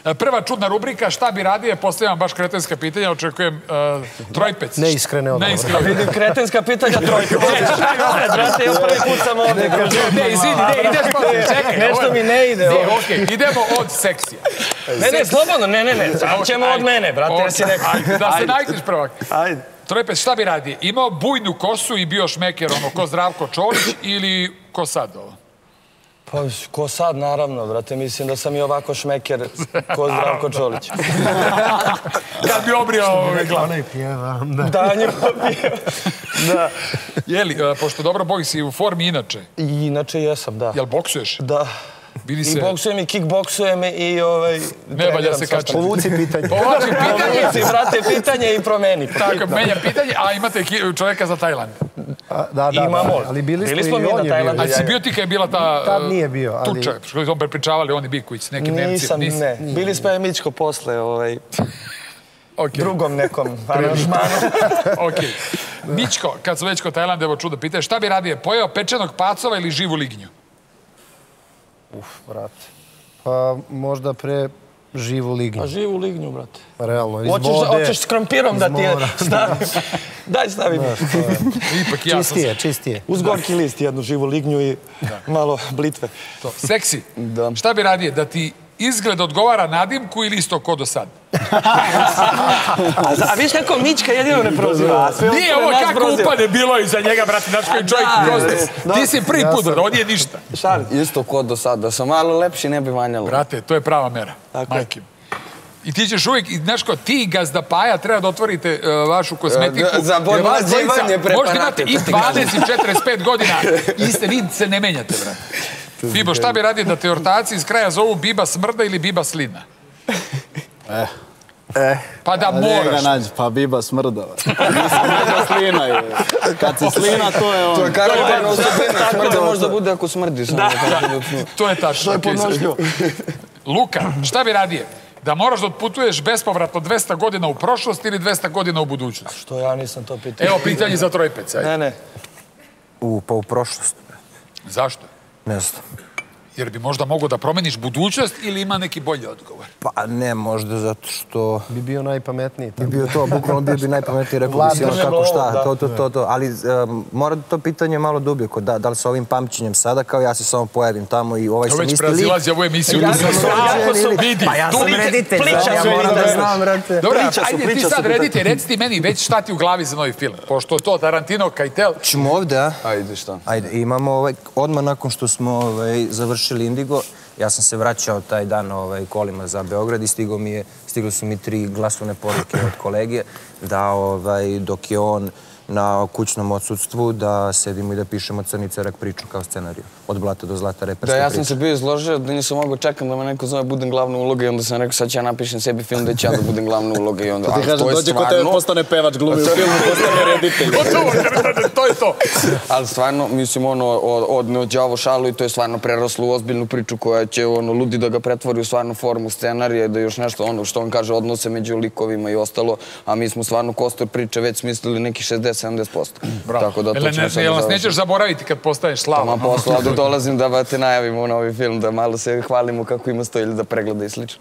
Prva čudna rubrika, šta bi radije, postavljam baš kretenska pitanja, očekujem Trojpec. Neiskrene odgovore. Vidim kretenska pitanja Trojpec. Brate, ja prvi put sam ovdje. Ne, izvini, ne, ideš posle, čekaj. Nešto mi ne ide. Okej, idemo od seksija. Ne, slobodno, ne. Ćemo od mene, brate, ja si rekao. Da se najtiš prvak. Ajde. Trojpec, šta bi radije? Imao bujnu kosu i bio šmeker, ono, ko Zdravko Čolić ili ko sad ovo? Pa, ko sad, naravno, brate, mislim da sam i ovako šmeker ko Zdravko Čolić. Kad bi obrio ove glavu. Onaj pjeva. Da, njima pjeva. Da. Jeli, pošto dobro boj si u formi inače. I inače jesam, da. Jel boksuješ? Da. I boksujem i kickboksujem i ne valja se kačati. Povuci pitanje. Povuci pitanje. Povuci, brate, pitanje i promeni. Tako, menja pitanje, a imate čovjeka za Tajland. Da, imamo. Ali bili smo mi na Tajlandu. A si bio ti kad je bila ta Tad nije bio. tuča? Što su prepričavali oni Biković s nekim Nemcima? Nisam, ne. Bili smo Mičko posle, drugom nekom aranžmanu. Okej. Mičko, kad su već kod Tajlanda, evo čudo pitanje, šta bi radije, pojeo pečenog pacova ili živu lignju? Brate. Pa možda pre živu lignju. A živu lignju, brate. Realno, iz vode. Hoćeš s krompirom da ti je stavim? Daj, stavim. Čistije. Uz gorki list jednu živu lignju i malo blitve. Seksi, šta bi radije, da ti izgled odgovara nadimku ili isto ko do sad? A viš kako Mička jedino ne proziva? Nije ovo kako upade bilo iza njega, brate, znaš koji čovjek proste. Ti si prvi put, on nije ništa. Isto ko do sad, da sam malo lepši ne bi vanjalo. Brate, to je prava mera. Majke. I ti ćeš uvijek, znaš ko, ti i Gazda Paja treba da otvorite vašu kosmetiku. Za podmlađivanje preparate. Možda imate i 20 i 45 godina, iste, vi se ne menjate, brate. Bibo, šta bi radije da te ortaci iz kraja zovu Biba Smrda ili Biba Slina? Pa da moraš. Pa Biba Smrda. Biba Slina je. Kad si Slina, to je on. To je karakterna osobina. Smrda možda bude ako smrdiš. To je tačno. To je podnošljivo. Luka, šta bi radije? Da moraš da otputuješ bespovratno 200 godina u prošlost ili 200 godina u budućnost? Što ja nisam to pitao. Evo pitanje za Trojpec. Ne. Pa u prošlost. Zašto? Ne znam. Jer bi možda mogao da promeniš budućnost ili ima neki bolji odgovor? Pa ne, možda zato što... Bi bio najpametniji. Bi bio to, bukvalno bio bi najpametniji, rekao bi si ono kako šta, to. Ali mora to pitanje malo dublje, da li sa ovim pamćenjem sada, kao ja se samo pojavim tamo i ovaj sam isti lik. Već prezilazi ovu emisiju. Pa ja sam reditelj, ja moram da znam, brate. Dobro, ajde ti sad reditelj, reci ti meni već šta ti u glavi za novi film, pošto to Tarantino, Keitel. Ćemo ovde, a? Ajde, šta? Ajde, imamo odmah nakon što smo završili Indigo, ja sam se vraćao taj dan kolima za Beograd i stigle su mi 3 glasovne poruke od kolege da dok je on na kućnom odsudstvu da sedimo i da pišemo Crni cerak priču kao scenariju. Od blata do zlata, reperska priča. Da, ja sam se bio izložio da nisam mogao čekam da me neko zove budem glavna uloga i onda sam rekao sad ću ja napišem sebi film da ću ja da budem glavna uloga i onda... Ti kažem, dođe kod tebe postane pevač, glumi u filmu, postane reditelj. To je to. Ali stvarno, mislim, od đavo šalu i to je stvarno preraslo u ozbiljnu priču koja će ludi da ga pretvori u stvarnu formu scenarija i da još nešto, što on kaže, odnose među likovima i ostalo, a mi smo stvarno kostor priče već smislili neki 60-70%. Tako da to ćemo sad završiti. Jel nas nećeš zaboraviti kad postaneš slava? Tamo posla, ovdje dolazim da te najavimo u novi film, da malo se hvalimo kako ima 100.000 pregleda i slično.